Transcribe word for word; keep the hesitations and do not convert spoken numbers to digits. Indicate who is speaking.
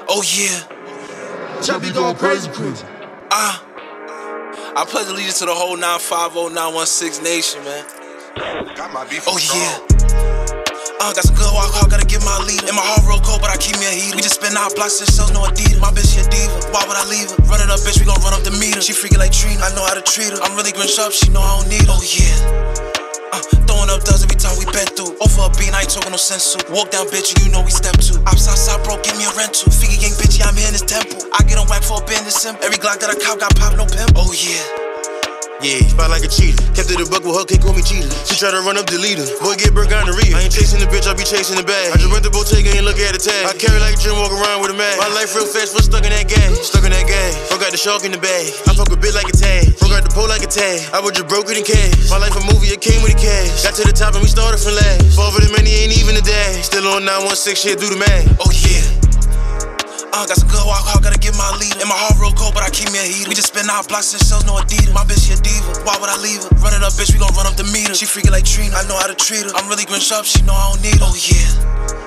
Speaker 1: Oh yeah.
Speaker 2: Chubby going crazy, crazy.
Speaker 1: Ah. I pledge allegiance to the whole nine five oh nine one six nation, man.
Speaker 2: Got my beef.
Speaker 1: Oh yeah. Uh, got some good walk hard, gotta get my leader. And my heart real cold, but I keep me a heater. We just spin out blocks and shells, no Adidas. My bitch, she a diva, why would I leave her? Run it up, bitch, we gon' run up the meter. She freaking like Trina, I know how to treat her. I'm really grinch up, she know I don't need her. Oh yeah. Uh, throwing up dubs every time we been through. Over a bean, I ain't talking no sensu. Walk down, bitch, and you know we step two. Ops outside, bro, give me a rental. Figure gang, bitchy, I'm here in this temple. I get on whack for a business simp. Every Glock that I cop got pop, no pimp. Oh yeah.
Speaker 3: Yeah, spot like a cheater. Kept it a buck with her, can't call me cheater. She try to run up the leader. Boy, get burnt gonorrhea. I ain't chasing the bitch, I be chasing the bag. I just rent the Bottega and look at the tag. I carry like a gym, walk around with a mag. My life real fast, foot stuck in that gas. Stuck in that gas. Bro got the shark in the bag. I fuck a bit like a tag. Bro got the pole like a tag. I was just broke it in cash. My life a movie, it came with the cash. Got to the top and we started from last. Fall for the money, ain't even a dash. Still on nine one six shit, do the math.
Speaker 1: Oh yeah. Uh, got some good walk hard, gotta get my leader. And my heart real cold, but I keep me a heater. We just spin out blocks and shells, no Adidas. My bitch, she a diva, why would I leave her? Run it up, bitch, we gon' run up the meter. She freaking like Trina, I know how to treat her. I'm really grinch up, she know I don't need her. Oh yeah.